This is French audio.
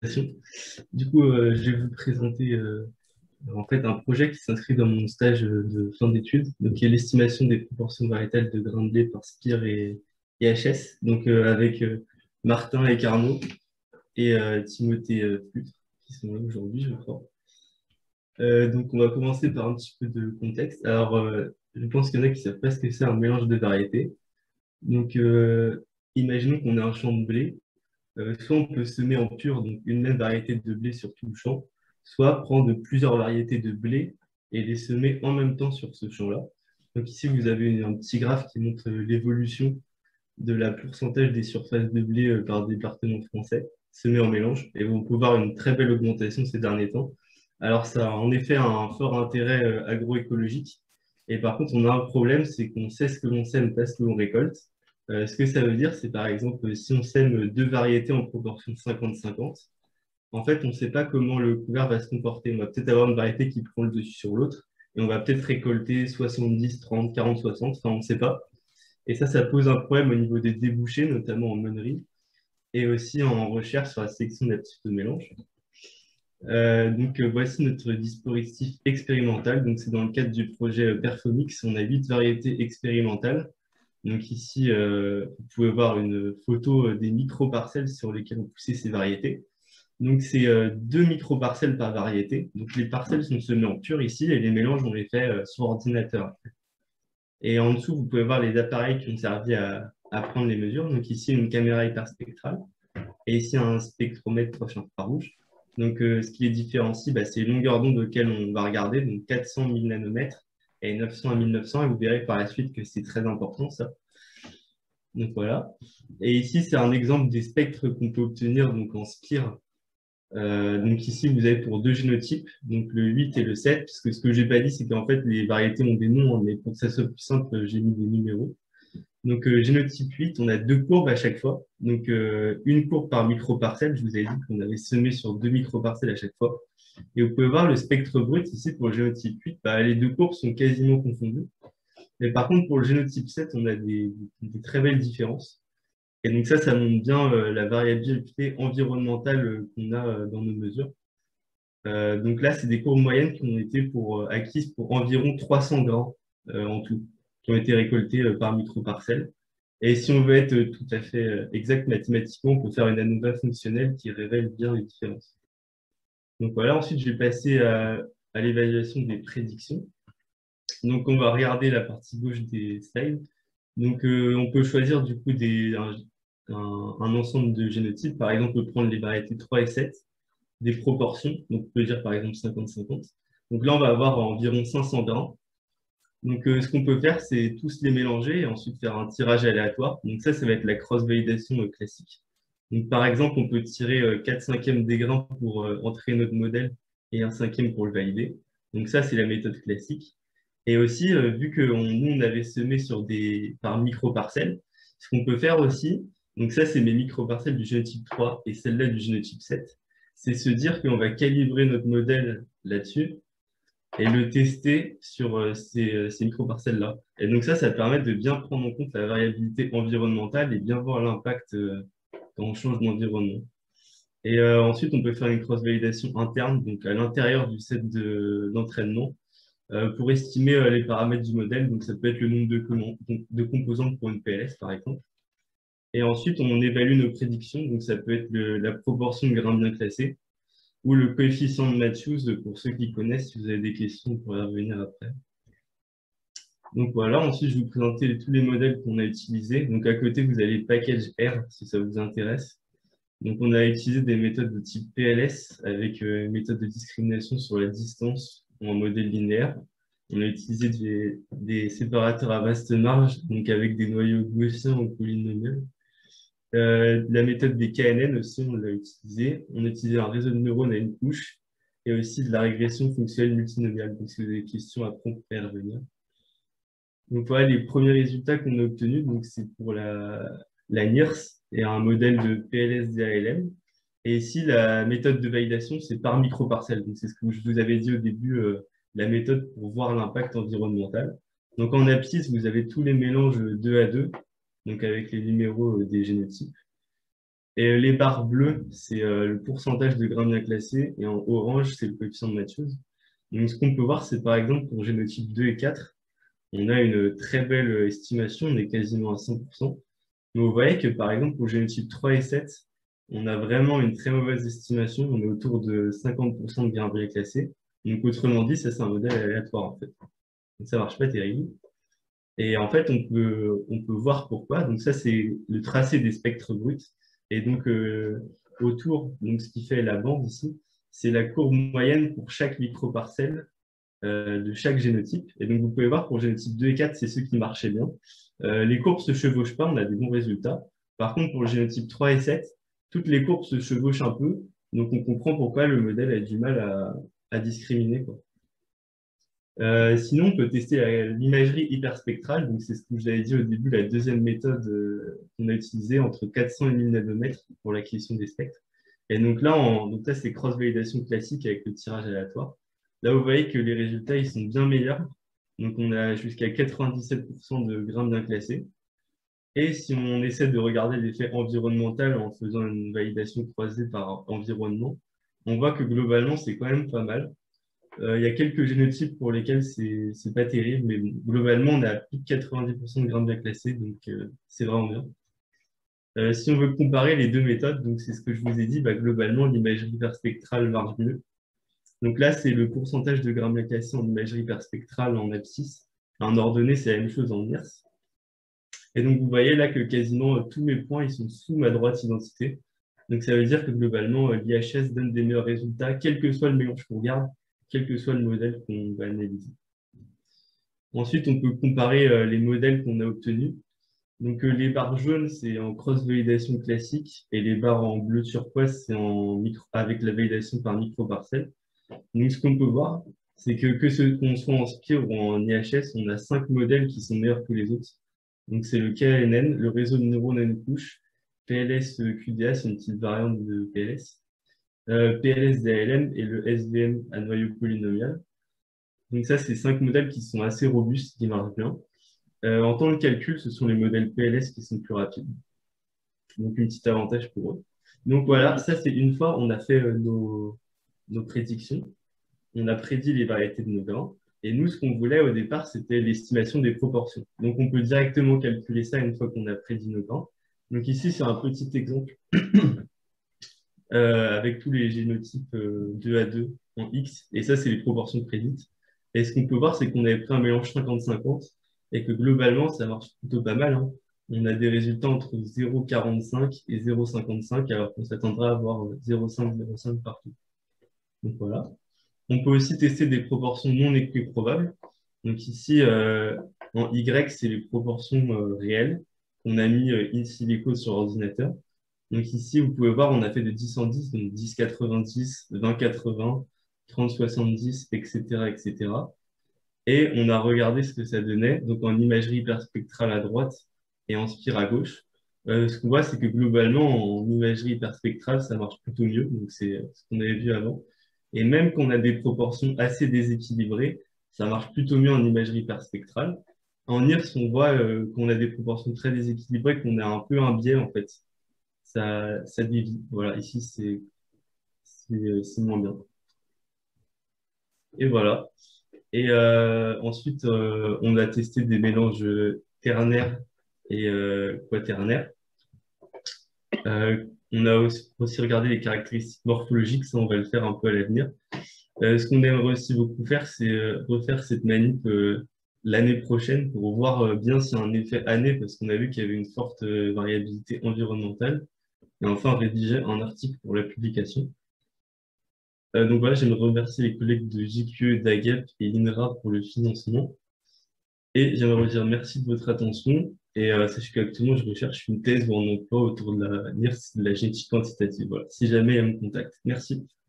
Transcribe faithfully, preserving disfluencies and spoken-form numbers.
Du coup, euh, je vais vous présenter euh, en fait un projet qui s'inscrit dans mon stage de fin d'études, donc qui est l'estimation des proportions variétales de grains de blé par Spire et, et H S, donc euh, avec euh, Martin et Carnot et euh, Timothée euh, Plutre, qui sont là aujourd'hui, je crois. Euh, donc, on va commencer par un petit peu de contexte. Alors, euh, je pense qu'il y en a qui savent pas ce que c'est un mélange de variétés. Donc, euh, imaginons qu'on a un champ de blé. Euh, soit on peut semer en pur, donc une même variété de blé sur tout le champ, soit prendre plusieurs variétés de blé et les semer en même temps sur ce champ-là. Donc ici, vous avez une- un petit graphe qui montre euh, l'évolution de la pourcentage des surfaces de blé euh, par département français semées en mélange. Et on peut voir une très belle augmentation ces derniers temps. Alors ça a en effet un fort intérêt euh, agroécologique. Et par contre, on a un problème, c'est qu'on sait ce que l'on sème, pas ce que l'on récolte. Euh, ce que ça veut dire, c'est par exemple, si on sème deux variétés en proportion cinquante cinquante, en fait, on ne sait pas comment le couvert va se comporter. On va peut-être avoir une variété qui prend le dessus sur l'autre, et on va peut-être récolter soixante-dix, trente, quarante, soixante, enfin, on ne sait pas. Et ça, ça pose un problème au niveau des débouchés, notamment en meunerie, et aussi en recherche sur la sélection d'actifs de mélange. Euh, donc, euh, voici notre dispositif expérimental. Donc, c'est dans le cadre du projet euh, Perfomix. On a huit variétés expérimentales. Donc, ici, euh, vous pouvez voir une photo euh, des micro-parcelles sur lesquelles on poussait ces variétés. Donc, c'est euh, deux micro-parcelles par variété. Donc, les parcelles sont semées en pur ici et les mélanges, on les fait euh, sur ordinateur. Et en dessous, vous pouvez voir les appareils qui ont servi à, à prendre les mesures. Donc, ici, une caméra hyperspectrale et ici un spectromètre infrarouge. Donc, euh, ce qui les différencie, bah, c'est les longueurs d'onde auxquelles on va regarder, donc quatre cents mille nanomètres et neuf cents à mille neuf cents, et vous verrez par la suite que c'est très important ça. Donc voilà. Et ici, c'est un exemple des spectres qu'on peut obtenir donc en Spire. Euh, donc ici, vous avez pour deux génotypes, donc le huit et le sept, parce que ce que j'ai pas dit, c'est qu'en fait, les variétés ont des noms, hein, mais pour que ça soit plus simple, j'ai mis des numéros. Donc, euh, génotype huit, on a deux courbes à chaque fois. Donc, euh, une courbe par microparcelle. Je vous avais dit qu'on avait semé sur deux microparcelles à chaque fois. Et vous pouvez voir le spectre brut ici pour le génotype huit. Bah, les deux courbes sont quasiment confondues. Mais par contre, pour le génotype sept, on a des, des très belles différences. Et donc ça, ça montre bien euh, la variabilité environnementale euh, qu'on a euh, dans nos mesures. Euh, donc là, c'est des courbes moyennes qui ont été pour, euh, acquises pour environ trois cents grammes euh, en tout, qui ont été récoltés euh, par microparcelle. Et si on veut être euh, tout à fait euh, exact mathématiquement, on peut faire une ANOVA fonctionnelle qui révèle bien les différences. Donc voilà, ensuite, je vais passer à, à l'évaluation des prédictions. Donc on va regarder la partie gauche des slides. Donc euh, on peut choisir du coup des, un, un- un ensemble de génotypes. Par exemple, on peut prendre les variétés trois et sept, des proportions. Donc on peut dire par exemple cinquante cinquante. Donc là, on va avoir environ cinq cents grains. Donc, euh, ce qu'on peut faire, c'est tous les mélanger et ensuite faire un tirage aléatoire. Donc, ça, ça va être la cross-validation euh, classique. Donc, par exemple, on peut tirer euh, quatre cinquièmes des grains pour euh, entrer notre modèle et un cinquième pour le valider. Donc, ça, c'est la méthode classique. Et aussi, euh, vu que on- nous, on avait semé sur des, par micro-parcelles, ce qu'on peut faire aussi, donc ça, c'est mes micro-parcelles du génotype trois et celle-là du génotype sept, c'est se dire qu'on va calibrer notre modèle là-dessus et le tester sur euh, ces, euh, ces micro-parcelles-là. Et donc ça, ça permet de bien prendre en compte la variabilité environnementale et bien voir l'impact euh, quand on change d'environnement. Et euh, ensuite, on peut faire une cross-validation interne, donc à l'intérieur du set de- d'entraînement, euh, pour estimer euh, les paramètres du modèle. Donc ça peut être le nombre de, comment- de composantes pour une P L S, par exemple. Et ensuite, on évalue nos prédictions. Donc ça peut être le- la proportion de grains bien classés ou le coefficient de Matthews pour ceux qui connaissent. Si vous avez des questions, on pourrait revenir après. Donc voilà, ensuite je vais vous présenter tous les modèles qu'on a utilisés. Donc à côté, vous avez le package R si ça vous intéresse. Donc on a utilisé des méthodes de type P L S avec euh, une méthode de discrimination sur la distance en modèle linéaire. On a utilisé des, des séparateurs à vaste marge, donc avec des noyaux gaussiens ou polynomiaux. Euh, la méthode des K N N aussi, on l'a utilisé. On a utilisé un réseau de neurones à une couche et aussi de la régression fonctionnelle multinomiale. Donc si vous avez des questions, après on peut y revenir. Donc voilà les premiers résultats qu'on a obtenus. Donc c'est pour la, la N I R S et un modèle de P L S D A L M. Et ici, la méthode de validation, c'est par microparcelle. Donc c'est ce que je vous avais dit au début, euh, la méthode pour voir l'impact environnemental. Donc en abscisse, vous avez tous les mélanges deux à deux, donc avec les numéros euh, des génotypes. Et les barres bleues, c'est euh, le pourcentage de grains bien classés. Et en orange, c'est le coefficient de Matthews. Donc, ce qu'on peut voir, c'est par exemple pour génotype deux et quatre, on a une très belle estimation, on est quasiment à cent pour cent. Mais vous voyez que par exemple pour génotype trois et sept, on a vraiment une très mauvaise estimation, on est autour de cinquante pour cent de grains bien classés. Donc autrement dit, ça c'est un modèle aléatoire en fait. Donc ça marche pas terrible. Et en fait, on peut, on peut voir pourquoi. Donc ça, c'est le tracé des spectres bruts. Et donc, euh, autour, donc ce qui fait la bande ici, c'est la courbe moyenne pour chaque microparcelle euh, de chaque génotype. Et donc, vous pouvez voir pour génotype deux et quatre, c'est ceux qui marchaient bien. Euh, les courbes se chevauchent pas, on a des bons résultats. Par contre, pour le génotype trois et sept, toutes les courbes se chevauchent un peu. Donc, on comprend pourquoi le modèle a du mal à, à discriminer, quoi. Euh, sinon, on peut tester l'imagerie hyperspectrale. Donc, c'est ce que je vous avais dit au début, la deuxième méthode euh, qu'on a utilisée entre quatre cents et mille nanomètres pour l'acquisition des spectres. Et donc là, en, donc là c'est cross-validation classique avec le tirage aléatoire. Là, vous voyez que les résultats ils sont bien meilleurs. Donc, on a jusqu'à quatre-vingt-dix-sept pour cent de grains bien classés. Et si on essaie de regarder l'effet environnemental en faisant une validation croisée par environnement, on voit que globalement, c'est quand même pas mal. Euh, il y a quelques génotypes pour lesquels c'est c'est pas terrible, mais bon, globalement, on a plus de quatre-vingt-dix pour cent de grains bien classés, donc euh, c'est vraiment bien. Euh, si on veut comparer les deux méthodes, donc c'est ce que je vous ai dit, bah, globalement, l'imagerie hyperspectrale marche mieux. Donc là, c'est le pourcentage de grains bien classés en imagerie hyperspectrale en abscisse. En ordonnée, c'est la même chose en I R S. Et donc, vous voyez là que quasiment euh, tous mes points ils sont sous ma droite identité. Donc, ça veut dire que globalement, euh, l'I H S donne des meilleurs résultats, quel que soit le mélange qu'on regarde, quel que soit le modèle qu'on va analyser. Ensuite, on peut comparer euh, les modèles qu'on a obtenus. Donc, euh, les barres jaunes, c'est en cross-validation classique, et les barres en bleu turquoise, c'est en micro, avec la validation par microparcelle. Donc, ce qu'on peut voir, c'est que que ce qu'on soit en Spire ou en I H S, on a cinq modèles qui sont meilleurs que les autres. Donc, c'est le K N N, le réseau de neurones à une couche, P L S Q D A, c'est une petite variante de P L S, euh, P L S D A L M et le S V M à noyau polynomial. Donc, ça, c'est cinq modèles qui sont assez robustes, qui marchent bien. Euh, en temps de calcul, ce sont les modèles P L S qui sont plus rapides. Donc, un petit avantage pour eux. Donc, voilà, ça, c'est une fois on a fait euh, nos, nos prédictions. On a prédit les variétés de nos grains. Et nous, ce qu'on voulait au départ, c'était l'estimation des proportions. Donc, on peut directement calculer ça une fois qu'on a prédit nos grains. Donc, ici, c'est un petit exemple euh, avec tous les génotypes euh, deux à deux en X. Et ça, c'est les proportions prédites. Et ce qu'on peut voir, c'est qu'on avait pris un mélange cinquante cinquante et que globalement, ça marche plutôt pas mal, hein. On a des résultats entre zéro virgule quarante-cinq et zéro virgule cinquante-cinq, alors qu'on s'attendra à avoir zéro virgule cinq, zéro virgule cinq partout. Donc voilà. On peut aussi tester des proportions non équiprobables. Donc ici, euh, en Y, c'est les proportions euh, réelles qu'on a mis euh, in silico sur ordinateur. Donc ici, vous pouvez voir, on a fait de dix en dix, donc dix quatre-vingt-dix, vingt quatre-vingts, trente soixante-dix, et cetera, et cetera. Et on a regardé ce que ça donnait, donc en imagerie hyperspectrale à droite et en spire à gauche. Euh, ce qu'on voit, c'est que globalement, en imagerie hyperspectrale, ça marche plutôt mieux. Donc c'est euh, ce qu'on avait vu avant. Et même qu'on a des proportions assez déséquilibrées, ça marche plutôt mieux en imagerie hyperspectrale. En I R S, on voit euh, qu'on a des proportions très déséquilibrées, qu'on a un peu un biais en fait. Ça, ça dévie. Voilà, ici, c'est c'est- c'est moins bien. Et voilà. Et euh, ensuite, euh, on a testé des mélanges ternaires et euh, quaternaires. Euh, on a aussi, aussi regardé les caractéristiques morphologiques, ça on va le faire un peu à l'avenir. Euh, ce qu'on aimerait aussi beaucoup faire, c'est euh, refaire cette manip euh, l'année prochaine pour voir euh, bien s'il y a un effet année, parce qu'on a vu qu'il y avait une forte euh, variabilité environnementale. Et enfin, rédiger un article pour la publication. Euh, donc voilà, j'aimerais remercier les collègues de J Q E, d'AGEP et l'INRA pour le financement. Et j'aimerais vous dire merci de votre attention. Et euh, sachez qu'actuellement, je recherche une thèse ou un emploi autour de la, de la génétique quantitative. Voilà. Si jamais elle me contacte. Merci.